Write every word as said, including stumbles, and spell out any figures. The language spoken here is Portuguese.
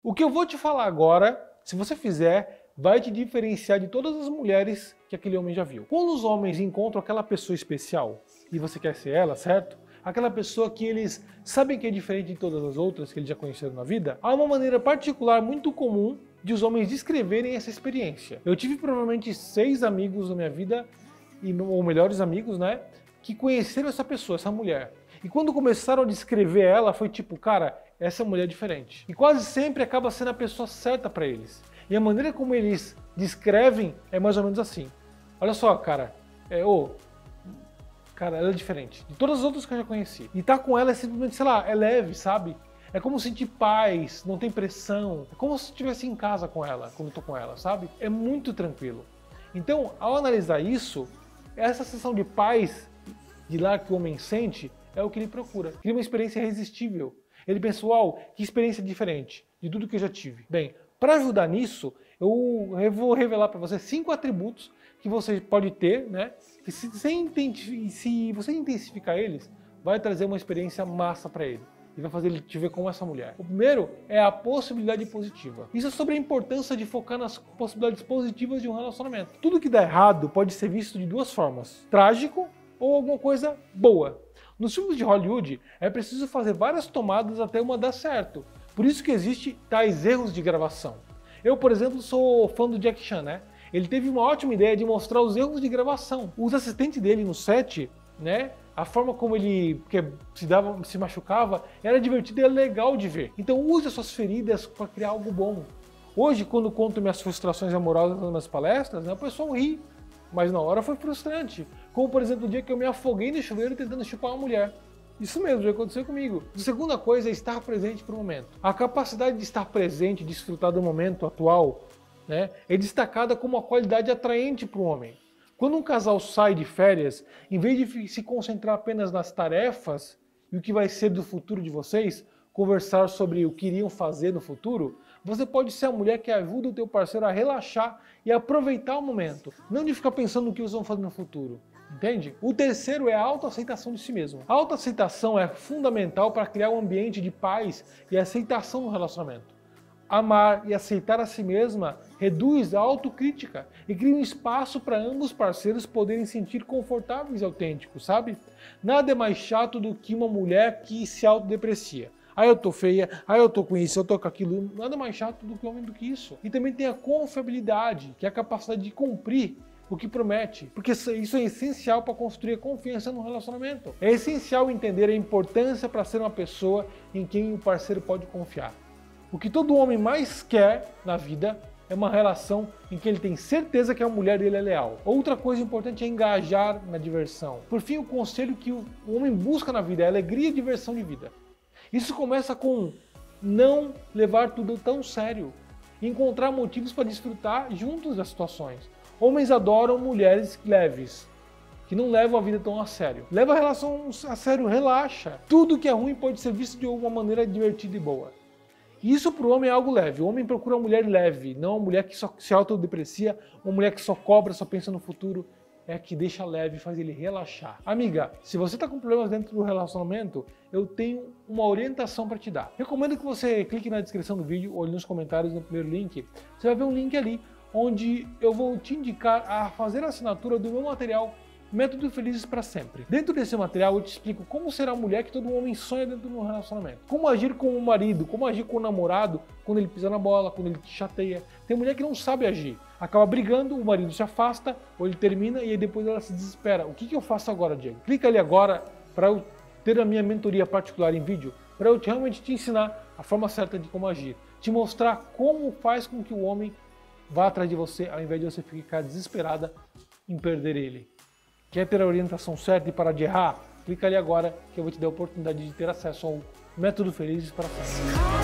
O que eu vou te falar agora, se você fizer, vai te diferenciar de todas as mulheres que aquele homem já viu. Quando os homens encontram aquela pessoa especial e você quer ser ela, certo? Aquela pessoa que eles sabem que é diferente de todas as outras que eles já conheceram na vida, há uma maneira particular muito comum de os homens descreverem essa experiência. Eu tive provavelmente seis amigos na minha vida, ou melhores amigos, né, que conheceram essa pessoa, essa mulher. E quando começaram a descrever ela, foi tipo, cara, essa mulher é diferente. E quase sempre acaba sendo a pessoa certa para eles. E a maneira como eles descrevem é mais ou menos assim. Olha só, cara, é, ô, cara, ela é diferente de todas as outras que eu já conheci. E tá com ela é simplesmente, sei lá, é leve, sabe? É como sentir paz, não tem pressão. É como se estivesse em casa com ela, quando eu tô com ela, sabe? É muito tranquilo. Então, ao analisar isso, essa sensação de paz de lá que o homem sente é o que ele procura. Cria uma experiência irresistível. Ele pensa, uau, que experiência diferente de tudo que eu já tive. Bem, para ajudar nisso, eu vou revelar para você cinco atributos que você pode ter, né? Que se, se você intensificar eles, vai trazer uma experiência massa para ele. E vai fazer ele te ver como essa mulher. O primeiro é a possibilidade positiva. Isso é sobre a importância de focar nas possibilidades positivas de um relacionamento. Tudo que dá errado pode ser visto de duas formas. Trágico ou alguma coisa boa. Nos filmes de Hollywood, é preciso fazer várias tomadas até uma dar certo. Por isso que existe tais erros de gravação. Eu, por exemplo, sou fã do Jack Chan, né? Ele teve uma ótima ideia de mostrar os erros de gravação. Os assistentes dele no set, né? A forma como ele que se, dava, se machucava era divertida e era legal de ver. Então use as suas feridas para criar algo bom. Hoje, quando conto minhas frustrações amorosas nas minhas palestras, né, o pessoal ri. Mas na hora foi frustrante. Como, por exemplo, o dia que eu me afoguei no chuveiro tentando chupar uma mulher. Isso mesmo, já aconteceu comigo. A segunda coisa é estar presente para o momento. A capacidade de estar presente, de desfrutar do momento atual, né, é destacada como uma qualidade atraente para o homem. Quando um casal sai de férias, em vez de se concentrar apenas nas tarefas e o que vai ser do futuro de vocês, conversar sobre o que iriam fazer no futuro, você pode ser a mulher que ajuda o teu parceiro a relaxar e aproveitar o momento, não de ficar pensando no que vocês vão fazer no futuro. Entende? O terceiro é a autoaceitação de si mesmo. A autoaceitação é fundamental para criar um ambiente de paz e aceitação no relacionamento. Amar e aceitar a si mesma reduz a autocrítica e cria um espaço para ambos parceiros poderem se sentir confortáveis e autênticos, sabe? Nada é mais chato do que uma mulher que se autodeprecia. Ah, eu tô feia, ah, eu tô com isso, eu tô com aquilo. Nada mais chato do que homem do que isso. E também tem a confiabilidade, que é a capacidade de cumprir o que promete, porque isso é essencial para construir a confiança no relacionamento. É essencial entender a importância para ser uma pessoa em quem o parceiro pode confiar. O que todo homem mais quer na vida é uma relação em que ele tem certeza que a mulher dele é leal. Outra coisa importante é engajar na diversão. Por fim, o conselho que o homem busca na vida é alegria e diversão de vida. Isso começa com não levar tudo tão sério. Encontrar motivos para desfrutar juntos das situações. Homens adoram mulheres leves, que não levam a vida tão a sério. Leva a relação a sério, relaxa. Tudo que é ruim pode ser visto de uma maneira divertida e boa. Isso para o homem é algo leve. O homem procura uma mulher leve, não uma mulher que só se autodeprecia, uma mulher que só cobra, só pensa no futuro. É a que deixa leve e faz ele relaxar. Amiga, se você está com problemas dentro do relacionamento, eu tenho uma orientação para te dar. Recomendo que você clique na descrição do vídeo ou nos comentários no primeiro link. Você vai ver um link ali onde eu vou te indicar a fazer a assinatura do meu material Método Felizes para Sempre. Dentro desse material eu te explico como ser a mulher que todo homem sonha dentro de um relacionamento. Como agir com o marido, como agir com o namorado quando ele pisa na bola, quando ele te chateia. Tem mulher que não sabe agir. Acaba brigando, o marido se afasta, ou ele termina e aí depois ela se desespera. O que, que eu faço agora, Diego? Clica ali agora para eu ter a minha mentoria particular em vídeo, para eu realmente te ensinar a forma certa de como agir. Te mostrar como faz com que o homem vá atrás de você, ao invés de você ficar desesperada em perder ele. Quer ter a orientação certa e parar de errar? Clica ali agora que eu vou te dar a oportunidade de ter acesso ao Método Felizes para Sempre.